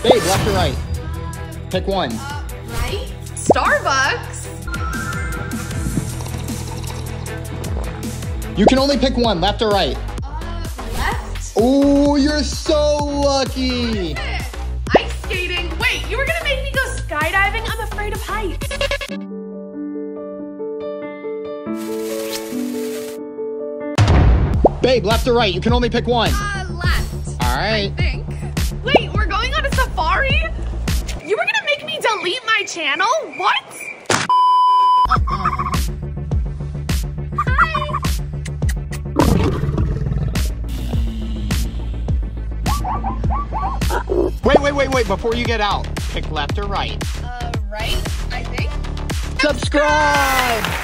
Babe, left or right? Pick one. Right? Starbucks? You can only pick one, left or right? Left? Oh, you're so lucky. Ice skating. Wait, you were gonna make me go skydiving? I'm afraid of heights. Babe, left or right? You can only pick one. Left. All right. I think. Wait, we're going on a safari? You were gonna make me delete my channel? What? Wait, before you get out, pick left or right? Right, I think. Subscribe!